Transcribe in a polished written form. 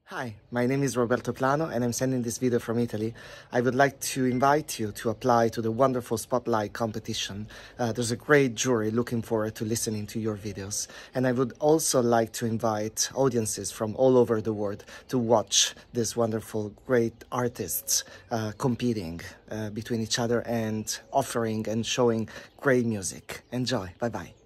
Hi, my name is Roberto Plano and I'm sending this video from Italy. I would like to invite you to apply to the wonderful Spotlight competition. There's a great jury looking forward to listening to your videos. And I would also like to invite audiences from all over the world to watch these wonderful, great artists competing between each other and offering and showing great music. Enjoy. Bye-bye.